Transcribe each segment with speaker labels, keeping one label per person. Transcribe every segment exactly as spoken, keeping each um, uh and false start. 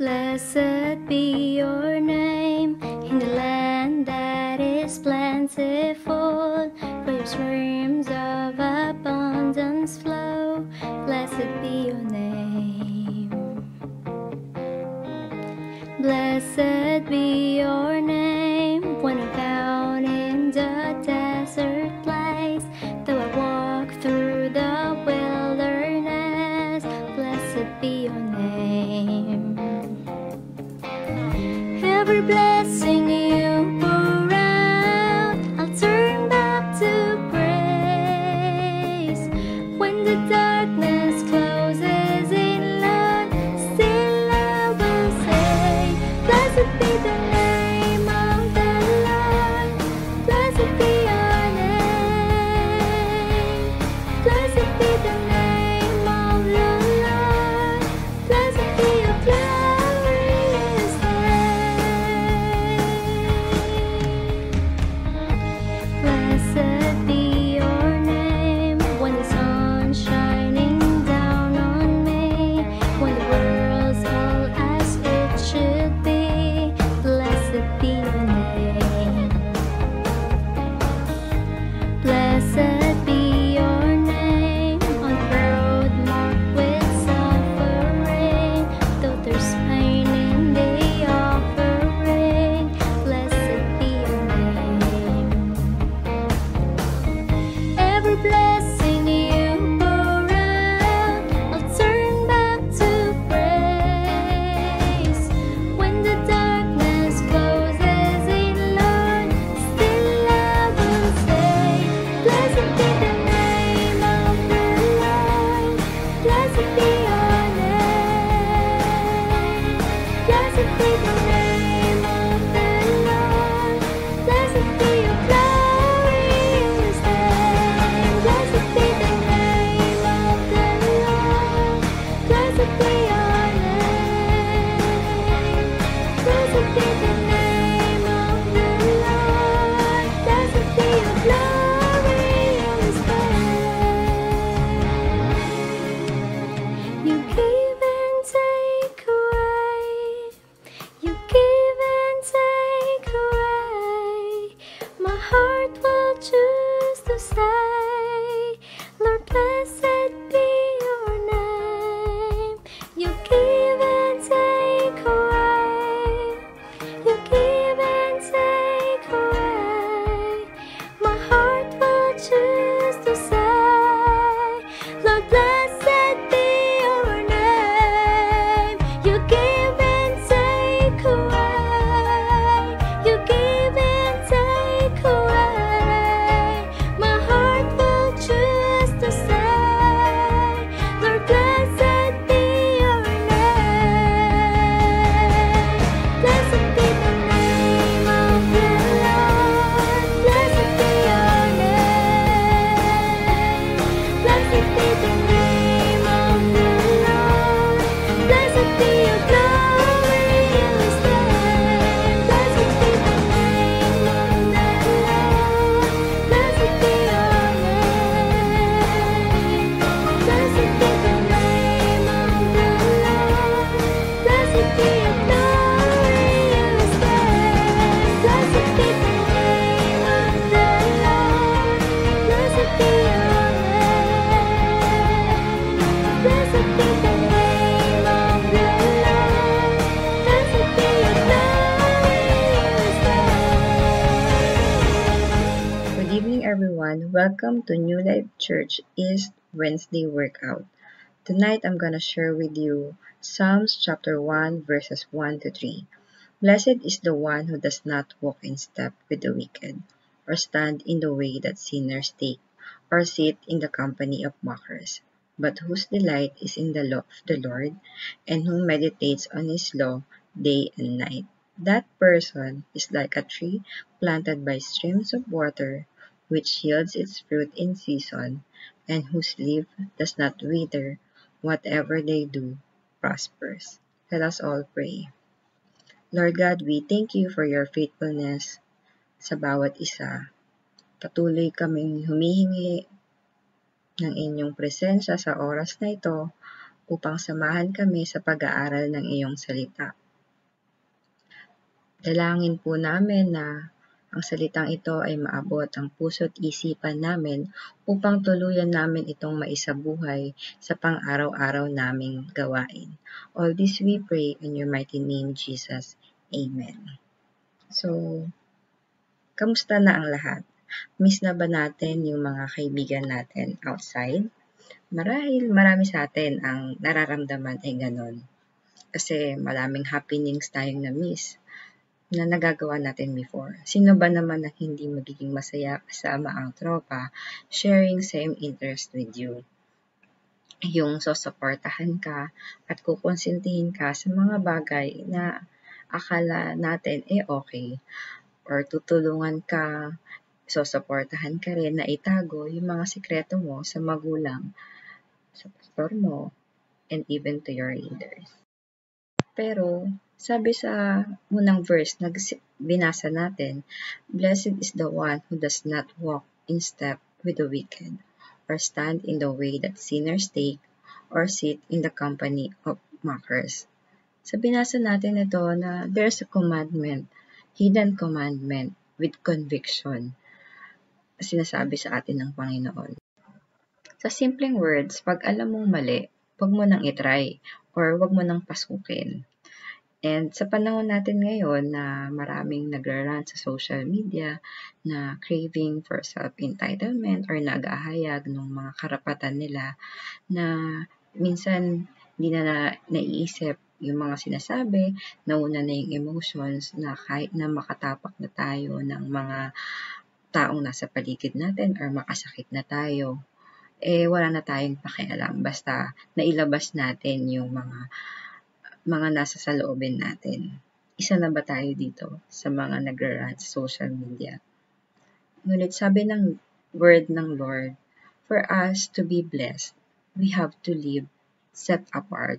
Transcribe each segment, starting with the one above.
Speaker 1: Blessed be your name in the land that is plentiful, where your streams of abundance flow. Blessed be your name. Blessed be your name when I'm found in the desert place, though I walk through the wilderness. Blessed be your name. Every blessing you pour out, I'll turn back to praise. When the darkness closes in, Lord, still I will say, blessed be the name of the Lord. Blessed be your name. Blessed be the name of the Lord. Blessed be your glorious name. Blessed be your name when the sun's shining down on me, when the world's all as it should be. Blessed be your name. Blessed be your name on the road marked with suffering, though there's pain in the offering. Blessed be your name. Every blessing you pour out, I'll turn back to praise. When the darkness closes in, Lord, still I will say, blessed be the name of the Lord. Blessed be your name. Blessed be the name of the Lord. Blessed be your glorious name. Blessed be the name of the Lord. Blessed be your name. Blessed be the name of the Lord. Blessed be your glorious name. You give and take away. You give and take away. My heart will choose to say, Lord, blessed be your name. You give and take away. You give and take away. My heart will choose to say, Lord, blessed be your name. You give and take away. You give and take away. My heart will choose to say, Lord, blessed be your name. Blessed be the name of the Lord. Blessed be your name. Blessed be the name of the Lord. Blessed be your glorious name. Blessed be the name of the Lord. Blessed be your name. Blessed be the name of the Lord. Blessed be your glorious name. Blessed be the name of the Lord. Blessed be your name. Blessed be the name of the Lord. Blessed be your glorious name.
Speaker 2: Good evening, everyone. Welcome to New Life Church East Wednesday Workout. Tonight, I'm gonna share with you Psalms chapter one, verses one to three. Blessed is the one who does not walk in step with the wicked, or stand in the way that sinners take, or sit in the company of mockers, but whose delight is in the law of the Lord, and who meditates on his law day and night. That person is like a tree planted by streams of water, which yields its fruit in season, and whose leaf does not wither. Whatever they do prospers. Let us all pray. Lord God, we thank you for your faithfulness sa bawat isa. Patuloy kaming humihingi ng inyong presensya sa oras na ito upang samahan kami sa pag-aaral ng iyong salita. Dalangin po namin na ang salitang ito ay maabot ang puso't isipan namin upang tuluyan namin itong maisabuhay sa pang-araw-araw naming gawain. All this we pray in your mighty name, Jesus. Amen. So, kamusta na ang lahat? Miss na ba natin yung mga kaibigan natin outside? Marahil marami sa atin ang nararamdaman ay ganon. Kasi maraming happenings tayong na-miss na nagagawa natin before. Sino ba naman ang hindi magiging masaya kasama ang tropa sharing same interest with you? Yung susuportahan ka at kukonsintihin ka sa mga bagay na akala natin eh okay. Or tutulungan ka, susuportahan ka rin na itago yung mga sikreto mo sa magulang, sa pastor mo, and even to your leaders. Pero, sabi sa unang verse na binasa natin, blessed is the one who does not walk in step with the wicked, or stand in the way that sinners take, or sit in the company of mockers. So, binasa natin ito na there's a commandment, hidden commandment with conviction, sinasabi sa atin ng Panginoon. Sa simpleng words, pag alam mong mali, wag mo nang itry or wag mo nang pasukin. And sa panahon natin ngayon na maraming nagra-rant sa social media na craving for self-entitlement or nag-ahayag ng mga karapatan nila na minsan hindi na, na naiisip yung mga sinasabi, nauna na yung emotions na kahit na makatapak na tayo ng mga taong nasa paligid natin or makasakit na tayo, eh wala na tayong pakialam. Basta nailabas natin yung mga mga nasa saloobin natin. Isa na ba tayo dito sa mga nagra-rant sa social media? Ngunit sabi ng word ng Lord, for us to be blessed, we have to live set apart.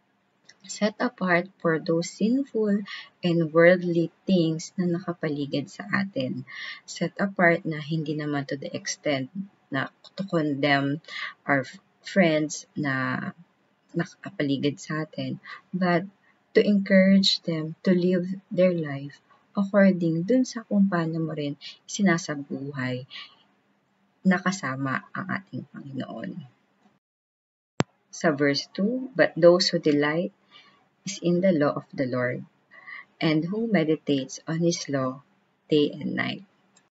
Speaker 2: Set apart for those sinful and worldly things na nakapaligid sa atin. Set apart na hindi naman to the extent na to condemn our friends na nakapaligid sa atin, but to encourage them to live their life according dun sa kung paano mo rin sinasabuhay na kasama ang ating Panginoon. Sa verse two, but those who delight is in the law of the Lord, and who meditates on His law day and night.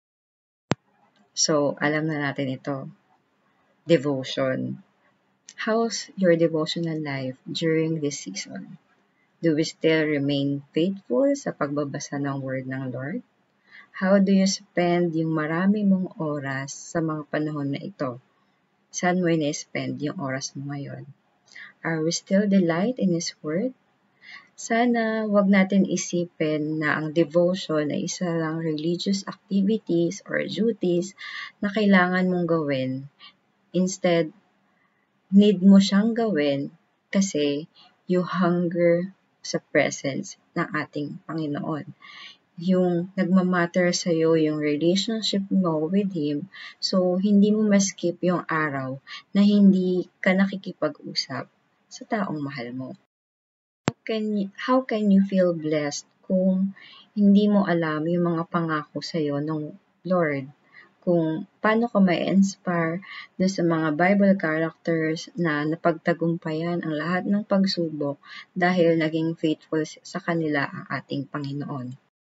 Speaker 2: So, alam na natin ito. Devotion. How's your devotional life during this season? Do we still remain faithful sa pagbabasa ng Word ng Lord? How do you spend yung marami mong oras sa mga panahon na ito? Saan mo ina-spend yung oras mo ngayon? Are we still delight in His Word? Sana wag natin isipin na ang devotion ay isa lang religious activities or duties na kailangan mong gawin. Instead, need mo siyang gawin kasi you hunger sa presence ng ating Panginoon. Yung nagmamatter sa'yo yung relationship mo with Him, so hindi mo maskip yung araw na hindi ka nakikipag-usap sa taong mahal mo. Can you, how can you feel blessed kung hindi mo alam yung mga pangako sa'yo ng Lord? Kung paano ka ma-inspire doon sa mga Bible characters na napagtagumpayan ang lahat ng pagsubok dahil naging faithful sa kanila ang ating Panginoon.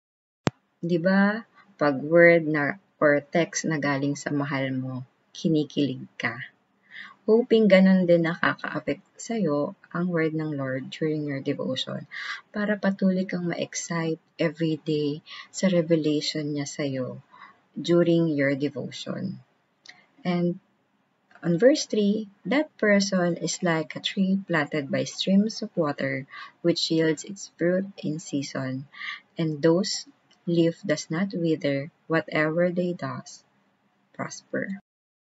Speaker 2: Diba? Pag word na or text na galing sa mahal mo, kinikilig ka. Hoping ganun din nakaka-affect sa'yo ang word ng Lord during your devotion para patuloy kang ma-excite every day sa revelation niya sa'yo during your devotion. And on verse three, that person is like a tree planted by streams of water which yields its fruit in season, and those leaf does not wither, whatever they does prosper.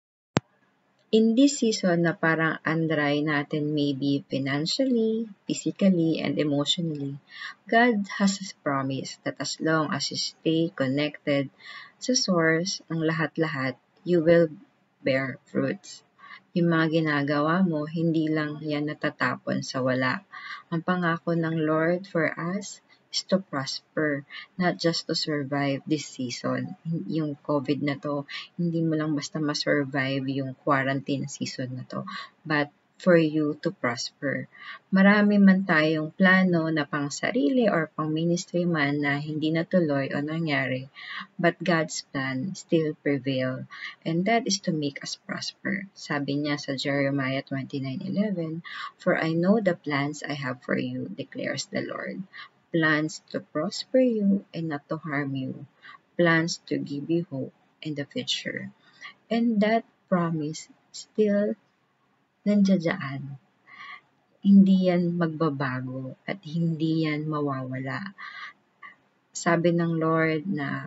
Speaker 2: In this season na parang andry natin maybe financially, physically, and emotionally, God has His promise that as long as you stay connected sa source ng lahat-lahat, you will bear fruits. Yung mga ginagawa mo, hindi lang yan natatapon sa wala. Ang pangako ng Lord for us is to prosper, not just to survive this season. Yung COVID na to, hindi mo lang basta ma-survive yung quarantine season na to, but for you to prosper. Marami man tayong plano na pang sarili or pang ministry man na hindi natuloy o nangyari, but God's plan still prevail, and that is to make us prosper. Sabi niya sa Jeremiah twenty-nine eleven, "For I know the plans I have for you, declares the Lord. Plans to prosper you and not to harm you. Plans to give you hope in the future." And that promise still nandiyan. Hindi yan magbabago at hindi yan mawawala. Sabi ng Lord na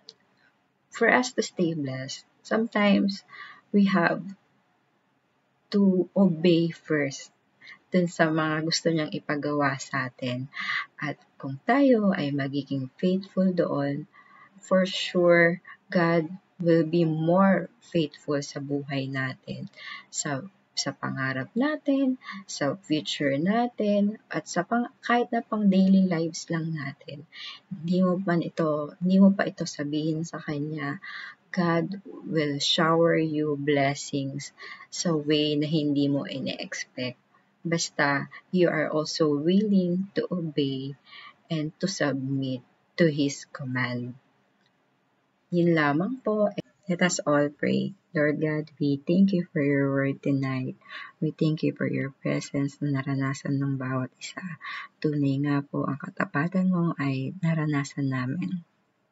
Speaker 2: for us to stay blessed, sometimes we have to obey first dun sa mga gusto niyang ipagawa sa atin. At kung tayo ay magiging faithful doon, for sure, God will be more faithful sa buhay natin, sa sa pangarap natin, sa future natin, at sa pang, kahit na pang daily lives lang natin. Hindi mo pa ito, hindi mo pa ito sabihin sa Kanya, God will shower you blessings sa way na hindi mo ine-expect. Basta you are also willing to obey and to submit to His command. Yun lamang po. Let us all pray. Lord God, we thank you for your word tonight. We thank you for your presence na naranasan ng bawat isa. Tunay nga po ang katapatan mo ay naranasan namin.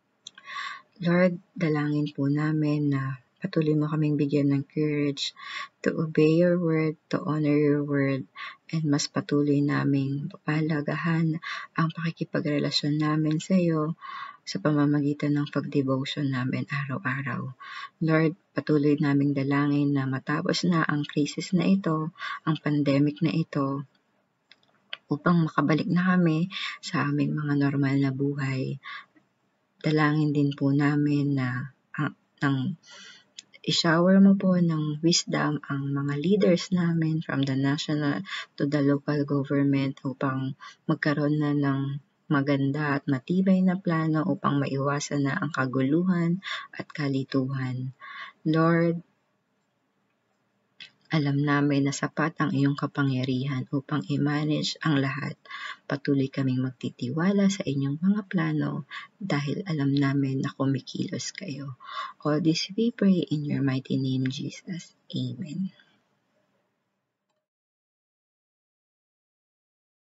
Speaker 2: Lord, dalangin po namin na patuloy mo kaming bigyan ng courage to obey your word, to honor your word, and mas patuloy naming papalagahan ang pakikipagrelasyon namin sa iyo sa pamamagitan ng pag-devotion namin araw-araw. Lord, patuloy naming dalangin na matapos na ang crisis na ito, ang pandemic na ito, upang makabalik na kami sa aming mga normal na buhay. Dalangin din po namin na ang, ang i-shower mo po ng wisdom ang mga leaders namin from the national to the local government upang magkaroon na ng maganda at matibay na plano upang maiwasan na ang kaguluhan at kalituhan. Lord, alam namin na sapat ang iyong kapangyarihan upang i-manage ang lahat. Patuloy kaming magtitiwala sa inyong mga plano dahil alam namin na kumikilos kayo. All this we pray in your mighty name, Jesus. Amen.